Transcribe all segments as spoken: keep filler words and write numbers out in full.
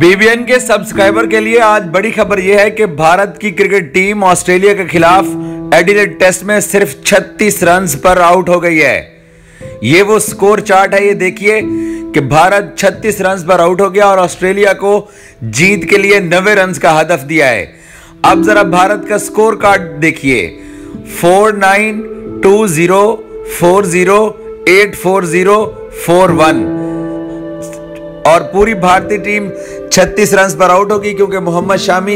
BBN के subscriber के लिए आज बड़ी खबर यह है कि भारत की क्रिकेट टीम ऑस्ट्रेलिया के खिलाफ एडिलेड टेस्ट में सिर्फ छत्तीस रन पर आउट हो गई है। ये वो स्कोर चार्ट है, ये देखिए कि भारत छत्तीस रन पर आउट हो गया और ऑस्ट्रेलिया को जीत के लिए नब्बे रन का हदफ दिया है। अब जरा भारत का स्कोर कार्ड देखिए, four nine two zero four zero eight four zero four one, और पूरी भारतीय टीम छत्तीस रन पर आउट होगी क्योंकि मोहम्मद शामी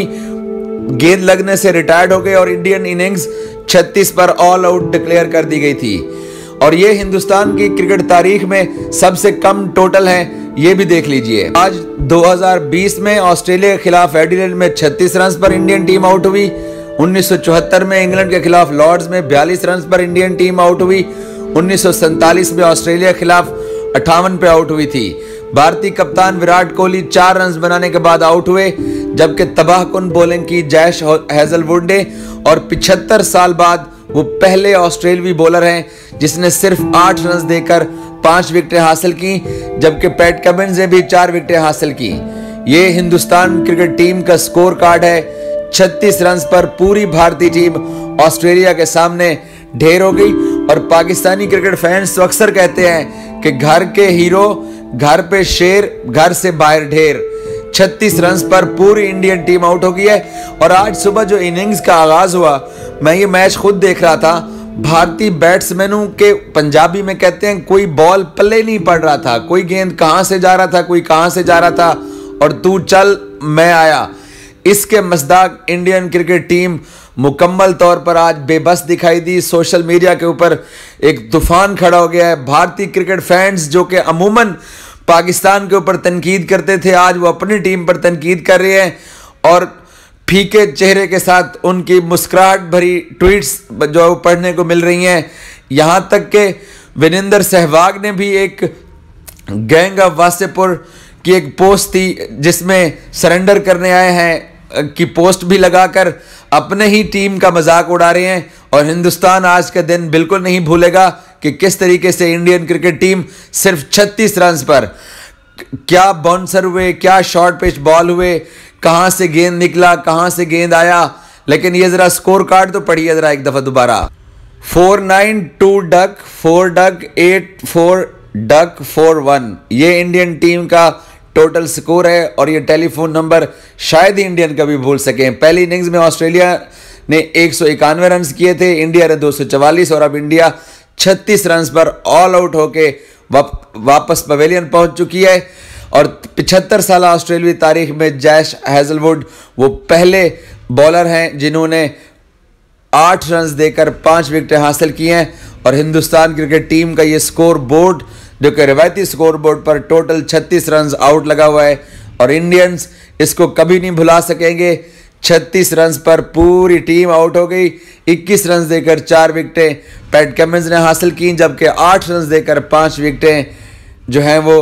गेंद लगने से रिटायर्ड हो गए और इंडियन इनिंग्स छत्तीस पर ऑल आउट डिक्लेयर कर दी गई थी। और ये हिंदुस्तान की क्रिकेट तारीख में सबसे कम टोटल है, ये भी देख लीजिए। आज दो हज़ार बीस में ऑस्ट्रेलिया के खिलाफ एडिलेड में छत्तीस रन पर इंडियन टीम आउट हुई। उन्नीस सौ चौहत्तर में इंग्लैंड के खिलाफ लॉर्ड्स में बयालीस रन पर इंडियन टीम आउट हुई। उन्नीस सौ सैंतालीस में ऑस्ट्रेलिया के खिलाफ अट्ठावन पे आउट हुई थी। भारतीय कप्तान विराट कोहली चार रन बनाने के बाद आउट हुए, जबकि तबाहकुन बॉलिंग की जैश हेजलवुड ने, और पिछहत्तर साल बाद वो पहले ऑस्ट्रेलियाई बॉलर हैं जिसने सिर्फ आठ रन देकर पांच विकेटें हासिल की, जबकि पैट कमिंस ने भी चार विकेटें हासिल की। ये हिंदुस्तान क्रिकेट टीम का स्कोर कार्ड है। छत्तीस रन पर पूरी भारतीय टीम ऑस्ट्रेलिया के सामने ढेर हो गई। और पाकिस्तानी क्रिकेट फैंस तो अक्सर कहते हैं कि घर के हीरो, घर पे शेर, घर से बाहर ढेर। छत्तीस रन पर पूरी इंडियन टीम आउट हो गई है। और आज सुबह जो इनिंग्स का आगाज हुआ, मैं ये मैच खुद देख रहा था, भारतीय बैट्समैनों के, पंजाबी में कहते हैं, कोई बॉल पल्ले नहीं पड़ रहा था, कोई गेंद कहां से जा रहा था, कोई कहां से जा रहा था, और तू चल मैं आया। इसके मज़दाक इंडियन क्रिकेट टीम मुकम्मल तौर पर आज बेबस दिखाई दी। सोशल मीडिया के ऊपर एक तूफान खड़ा हो गया है। भारतीय क्रिकेट फैंस जो कि अमूमन पाकिस्तान के ऊपर तनकीद करते थे, आज वो अपनी टीम पर तनकीद कर रहे हैं और फीके चेहरे के साथ उनकी मुस्कुराहट भरी ट्वीट्स जो पढ़ने को मिल रही हैं। यहां तक कि विनिंदर सहवाग ने भी एक गैंग ऑफ वासेपुर की एक पोस्ट थी जिसमें सरेंडर करने आए हैं की पोस्ट भी लगाकर अपने ही टीम का मजाक उड़ा रहे हैं। और हिंदुस्तान आज का दिन बिल्कुल नहीं भूलेगा कि किस तरीके से इंडियन क्रिकेट टीम सिर्फ छत्तीस रन पर, क्या बाउंसर हुए, क्या शॉर्ट पिच बॉल हुए, कहां से गेंद निकला, कहां से गेंद आया। लेकिन ये जरा स्कोर कार्ड तो पढ़िए जरा एक दफा दोबारा, four nine two duck four duck eight four duck four one, ये इंडियन टीम का टोटल स्कोर है। और ये टेलीफोन नंबर शायद ही इंडियन कभी भूल सकें। पहली इनिंग्स में ऑस्ट्रेलिया ने एक सौ इक्यानवे रन किए थे, इंडिया ने दो सौ चवालीस, और अब इंडिया छत्तीस रन पर ऑल आउट होके वाप, वापस पवेलियन पहुंच चुकी है। और पिछहत्तर साल ऑस्ट्रेलियाई तारीख में जैश हेजलवुड वो पहले बॉलर हैं जिन्होंने आठ रन देकर पांच विकेटें हासिल की हैं। और हिंदुस्तान क्रिकेट टीम का ये स्कोर बोर्ड, जो कि रिवायती स्कोर बोर्ड पर टोटल छत्तीस रन आउट लगा हुआ है, और इंडियंस इसको कभी नहीं भुला सकेंगे। छत्तीस रन पर पूरी टीम आउट हो गई। इक्कीस रन देकर चार विकेटें पैट कमिंस ने हासिल की, जबकि आठ रन देकर पांच विकेटें जो हैं वो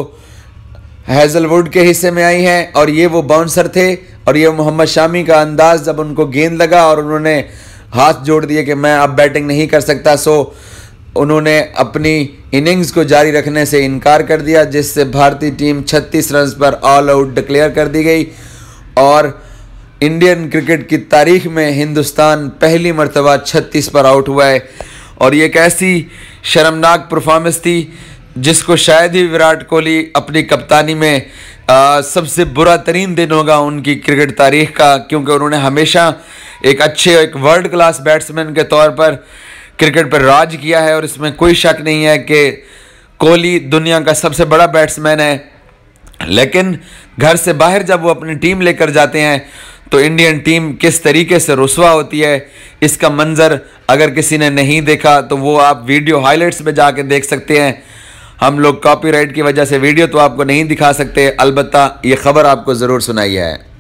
हेजलवुड के हिस्से में आई हैं। और ये वो बाउंसर थे, और ये मोहम्मद शामी का अंदाज जब उनको गेंद लगा और उन्होंने हाथ जोड़ दिए कि मैं अब बैटिंग नहीं कर सकता, सो उन्होंने अपनी इनिंग्स को जारी रखने से इनकार कर दिया, जिससे भारतीय टीम छत्तीस रन पर ऑल आउट डिक्लेयर कर दी गई। और इंडियन क्रिकेट की तारीख में हिंदुस्तान पहली मर्तबा छत्तीस पर आउट हुआ है। और ये एक ऐसी शर्मनाक परफॉर्मेंस थी जिसको शायद ही विराट कोहली अपनी कप्तानी में आ, सबसे बुरा तरीन दिन होगा उनकी क्रिकेट तारीख का, क्योंकि उन्होंने हमेशा एक अच्छे, एक वर्ल्ड क्लास बैट्समैन के तौर पर क्रिकेट पर राज किया है। और इसमें कोई शक नहीं है कि कोहली दुनिया का सबसे बड़ा बैट्समैन है। लेकिन घर से बाहर जब वो अपनी टीम लेकर जाते हैं तो इंडियन टीम किस तरीके से रुस्वा होती है, इसका मंजर अगर किसी ने नहीं देखा तो वो आप वीडियो हाइलाइट्स में जाके देख सकते हैं। हम लोग कॉपीराइट की वजह से वीडियो तो आपको नहीं दिखा सकते, अलबत्ता ये खबर आपको ज़रूर सुनाई है।